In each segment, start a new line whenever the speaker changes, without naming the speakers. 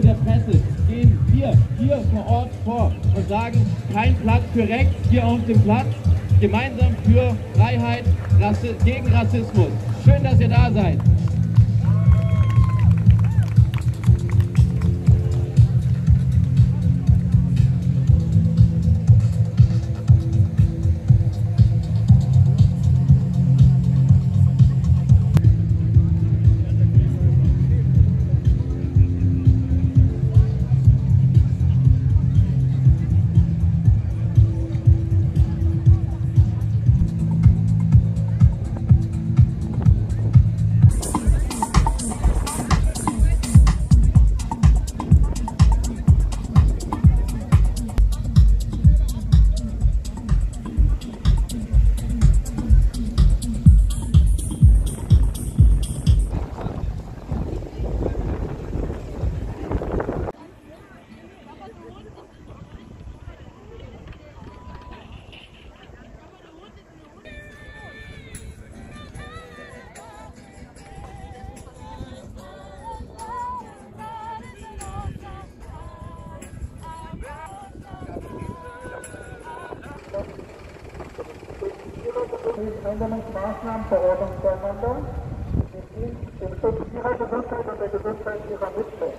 der Presse gehen wir hier vor Ort vor und sagen, kein Platz für rechts hier auf dem Platz, gemeinsam für Freiheit, gegen Rassismus. Schön, dass ihr da seid.
Eindämmungsmaßnahmen Verordnung zueinander, die dient dem Schutz ihrer Gesundheit und der Gesundheit ihrer Mitmenschen.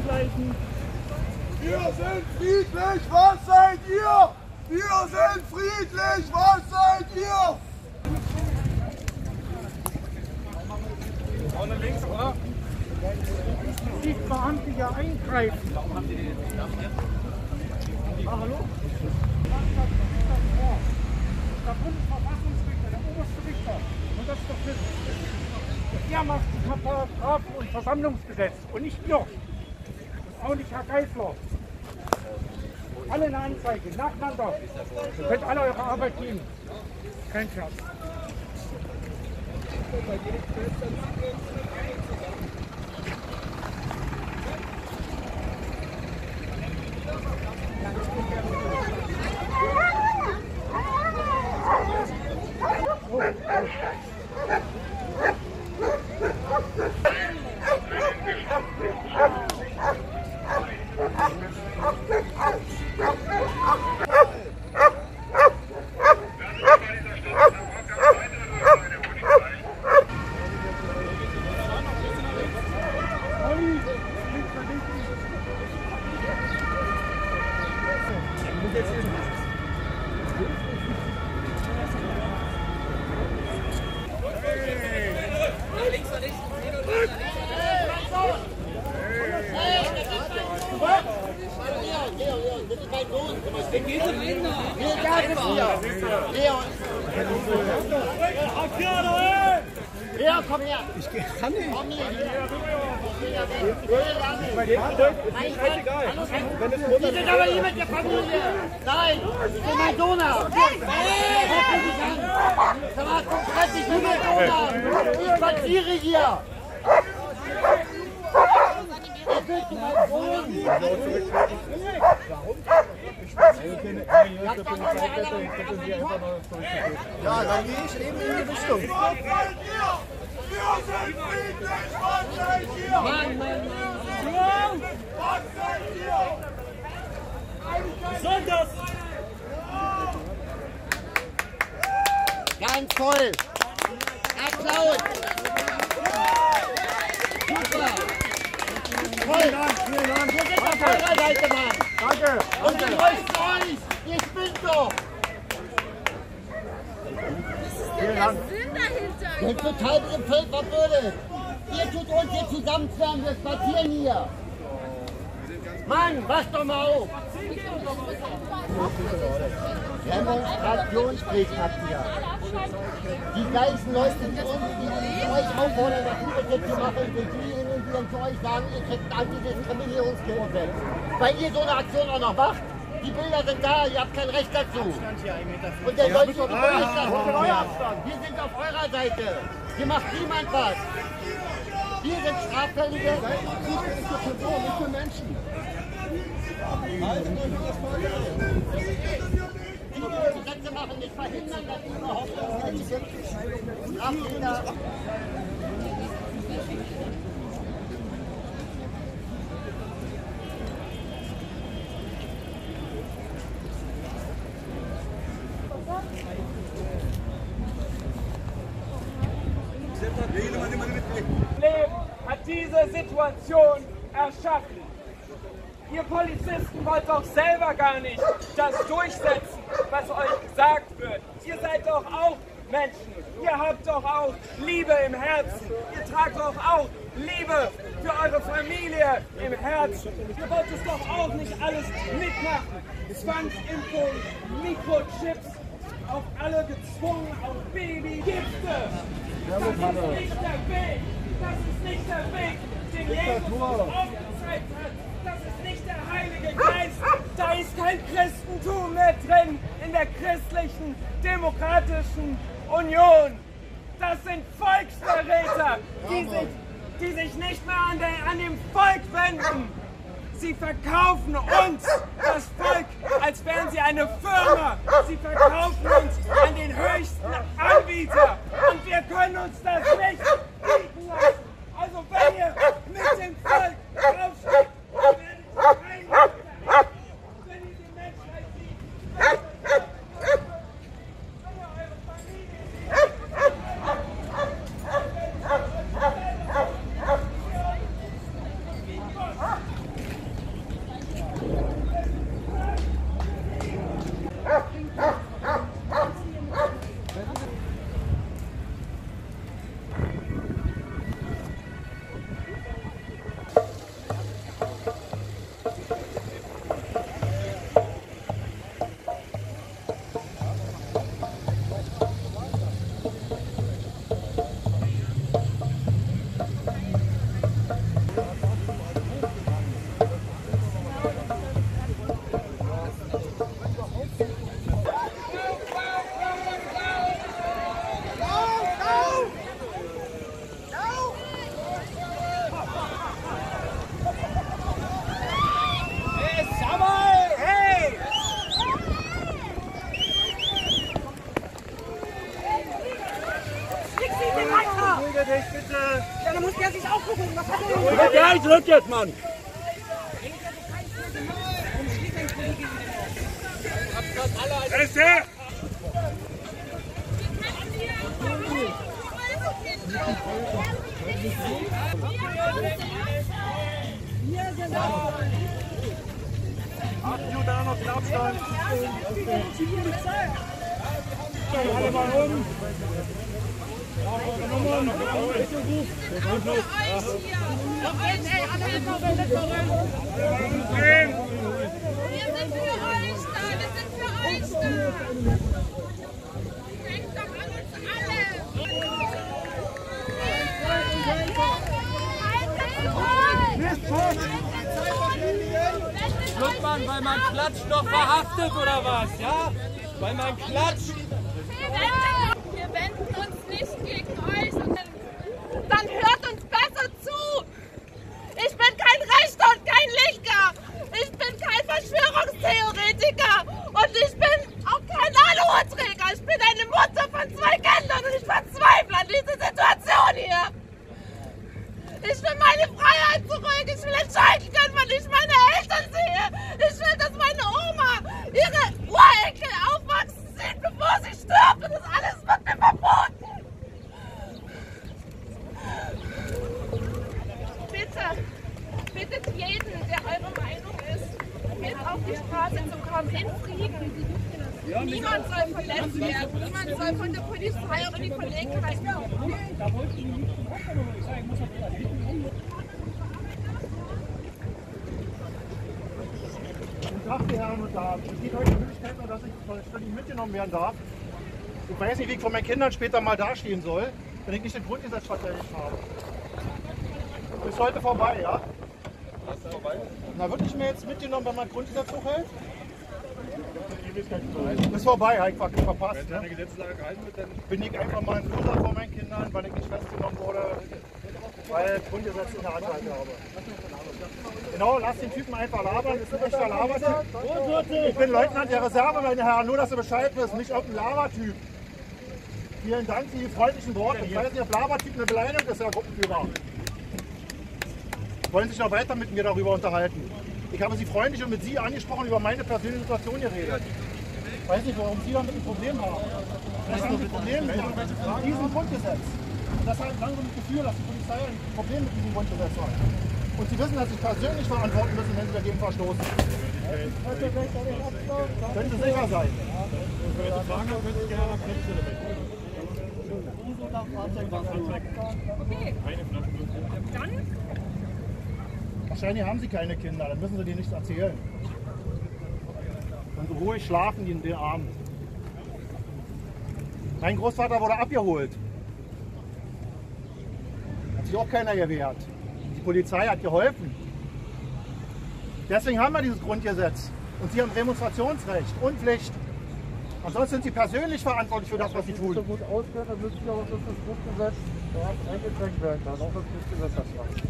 anzugleichen.
Wir sind friedlich, was seid ihr? Wir sind friedlich, was seid ihr?
Vorne links, oder? Die Beamte ja eingreifen. Warum haben Sie den nicht gemacht? Hallo? Der Bundesverfassungsrichter, der oberste Richter. Und das ist doch wissen. Er macht das Paragraphen- und Versammlungsgesetz und nicht ihr. Und auch nicht Herr Geisler. Alle eine Anzeige, nacheinander. Ihr könnt alle eure Arbeit geben. Kein Scherz.
Ja, komm her!
Ich kann nicht.
Komm hier! Sie sind aber hier mit der Familie! Nein! Ich bin mein Donau! Sag mal, komm, fress dich nicht mit Donau! Ich spaziere hier! Ich will zu meinem Sohn!
Ja, dann gehe ich eben in die Richtung. Was seid ihr? Wir sind friedlich, was seid ihr?
Mann!
Was seid ihr?
Was soll das?
Ganz toll! Applaus! Super! Toll! Wir sind auf eurer Seite, Mann!
Danke.
Und wir leuchten euch! Ihr spinnt doch!
Der Sinn dahinter.
Ihr seid total im Feld verbürdet! Ihr tut uns hier zusammenzwärmen, wir spazieren hier! Mann, wasch doch mal auf! Demonstrationspflicht habt ihr! Die gleichen Leute, die euch auffordern, das Übergesetz zu machen, sind diejenigen, die dann zu euch sagen, ihr kriegt ein Antidiskriminierungsgesetz. Weil ihr so eine Aktion auch noch macht. Die Bilder sind da, ihr habt kein Recht dazu. Und der soll sich doch nicht lassen. Wir sind auf eurer Seite. Hier macht niemand was. Wir sind Straffällige.
Zuständig für Personen, nicht für Menschen.
Die Gesetze machen nicht verhindern, dass die überhaupt Straftäter.
Leben hat diese Situation erschaffen. Ihr Polizisten wollt doch selber gar nicht das durchsetzen, was euch gesagt wird. Ihr seid doch auch Menschen. Ihr habt doch auch Liebe im Herzen. Ihr tragt doch auch Liebe für eure Familie im Herzen. Ihr wollt es doch auch nicht alles mitmachen. Zwangsimpfung, Mikrochips, auf alle gezwungen, auf Babygifte. Das ist nicht der Weg. Das ist nicht der Weg, den Jesus aufgezeigt hat. Das ist nicht der Heilige Geist. Da ist kein Christentum mehr drin in der christlichen, demokratischen Union. Das sind Volksverräter, die sich nicht mehr an dem Volk wenden. Sie verkaufen uns, das Volk, als wären sie eine Firma. Sie verkaufen uns an den höchsten Anbieter. Und wir können uns das nicht bieten lassen. Also wenn ihr mit dem Volk aufsteht, dann werdet ihr rein. Wenn ihr die Menschheit sieht, wenn ihr eure Familie sieht.
Polizei zurück jetzt, Mann! Da noch den Abstand. Alle mal um.
Schluckmann, weil man klatscht, doch verhaftet oder was? Ja? Weil man klatscht.
Wir wenden uns nicht gegen euch, sondern dann hört uns besser zu. Ich bin kein Rechter und kein Linker. Ich bin kein Verschwörungstheoretiker und ich bin auch kein Aluhutträger. Ich bin eine Mutter von 2 Kindern und ich verzweifle an dieser Situation hier. Ich will meine Freiheit zurück. Ich will entscheiden können, wann ich meine Eltern sehe. Ich will, dass meine Oma ihre Urenkel aufwachsen sieht, bevor sie stirbt. Und das alles wird mir verboten. Bitte, bittet jeden, der eurer Meinung ist, mit auf die Straße zu kommen, in Frieden. Niemand soll verletzt werden. Niemand soll von der Polizei oder die Verlegenheit kommen.
Guten Tag, die Herren und Damen. Es geht heute die Möglichkeit, dass ich ständig mitgenommen werden darf. Ich weiß nicht, wie ich von meinen Kindern später mal dastehen soll, wenn ich nicht den Grundgesetz verteidigt habe. Ist heute vorbei, ja? Ist vorbei? Na, wird nicht mehr jetzt mitgenommen, wenn man das Grundgesetz hochhält? Ist vorbei, habe ich praktisch verpasst. Wenn deine Gesetzeslage gehalten wird, dann bin ich einfach mal ein Loser vor meinen Kindern, weil ich nicht festgenommen wurde, weil ich das Grundgesetz in der Hand habe. Genau, lass den Typen einfach labern, ist ein echter Labertyp. Ich bin Leutnant der Reserve, meine Herren, nur dass ihr Bescheid wisst, nicht irgendein Labertyp. Vielen Dank für die freundlichen Worte. Ich weiß nicht, ob Labertyp eine Beleidigung ist, Herr Gruppenführer. Wollen sich noch weiter mit mir darüber unterhalten? Ich habe Sie freundlich und mit Sie angesprochen, über meine persönliche Situation geredet. Ich weiß nicht, warum Sie damit ein Problem haben. Vielleicht haben Sie ein Problem mit diesem Grundgesetz. Und das hat langsam das Gefühl, dass die Polizei ein Problem mit diesem Grundgesetz hat. Und Sie wissen, dass Sie persönlich verantworten müssen, wenn Sie dagegen verstoßen. Können Sie sicher sein.
Okay, dann...
Wahrscheinlich haben Sie keine Kinder, dann müssen Sie denen nichts erzählen. Dann so ruhig schlafen die in den Abend. Mein Großvater wurde abgeholt. Hat sich auch keiner gewehrt. Die Polizei hat geholfen. Deswegen haben wir dieses Grundgesetz. Und Sie haben Demonstrationsrecht und Pflicht. Ansonsten sind Sie persönlich verantwortlich für das, was Sie tun.
So gut ausgehört, dann müssen Sie auch das Grundgesetz eingeschränkt werden. Dann auch das Grundgesetz das macht.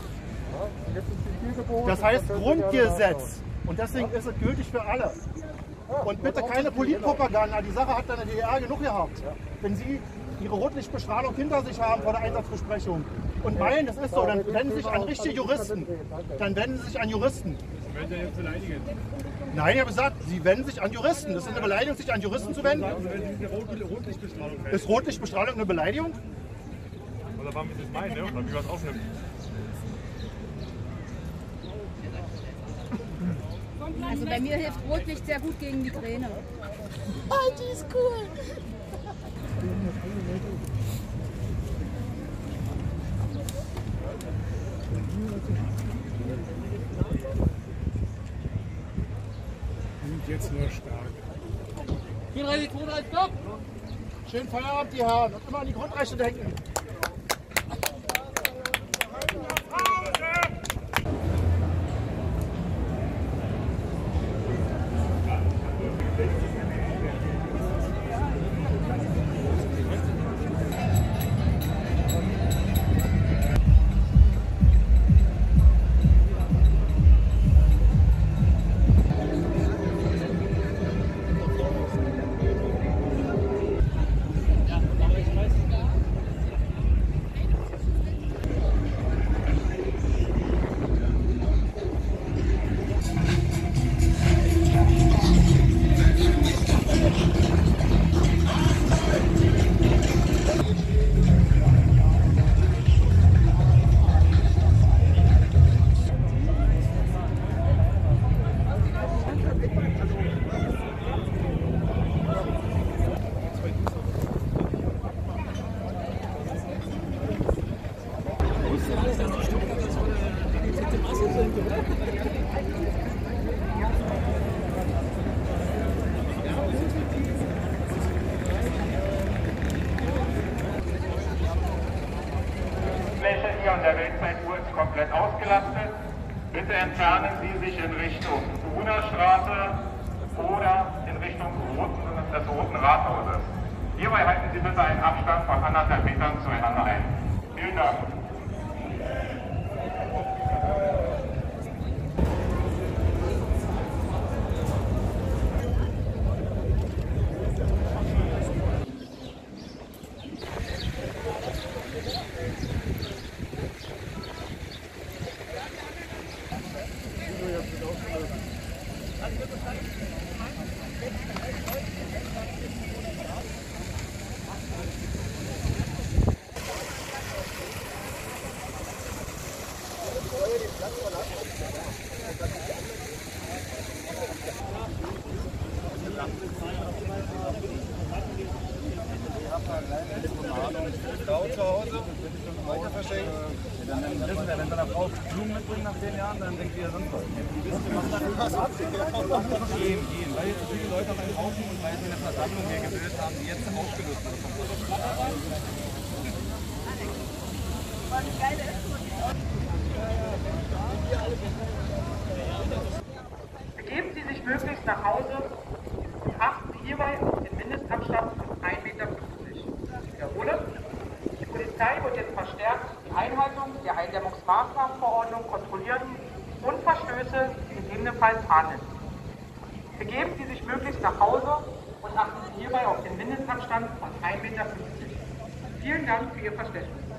Das heißt Grundgesetz. Und deswegen ist es gültig für alle. Und bitte keine Politpropaganda. Die Sache hat dann in der DDR genug gehabt. Wenn Sie Ihre Rotlichtbestrahlung hinter sich haben vor der Einsatzbesprechung und meinen, es ist so, dann wenden Sie sich an richtige Juristen. Dann wenden Sie sich an Juristen.
Wollen Sie jetzt beleidigen?
Nein, ich habe gesagt, Sie wenden sich an Juristen. Das ist eine Beleidigung, sich an Juristen zu wenden.
Rotlichtbestrahlung.
Ist Rotlichtbestrahlung eine Beleidigung?
Oder warum ist das mein, ne? Oder wie was aufnimmt?
Also bei mir hilft Rotlicht sehr gut gegen Migräne.
Oh, die ist cool.
Und jetzt nur stark.
34, 32, stopp!
Schönen Feierabend, die Herren. Und immer an die Grundrechte denken.
entfernen Sie sich in Richtung Grunerstraße oder in Richtung des Roten Rathauses. Hierbei halten Sie bitte einen Abstand von 1,5 Metern zueinander ein. Vielen Dank.
Frau zu Hause, weiter verschenkt. Dann wissen wir, wenn seine Frau Blumen mitbringt nach 10 Jahren, dann denkt ihr sonst was. Gehen, weil jetzt viele Leute auf einen Haufen und weil sie eine Versammlung hier gebildet haben, die jetzt aufgelöst wird.
Begeben Sie sich möglichst nach Hause und achten Sie hierbei auf den Mindestabstand von 1,50 Meter. Ich wiederhole, die Polizei wird jetzt verstärkt die Einhaltung der Eindämmungsmaßnahmenverordnung kontrollieren und Verstöße gegebenenfalls ahnden. Begeben Sie sich möglichst nach Hause und achten Sie hierbei auf den Mindestabstand von 1,50 Meter. Vielen Dank für Ihr Verständnis.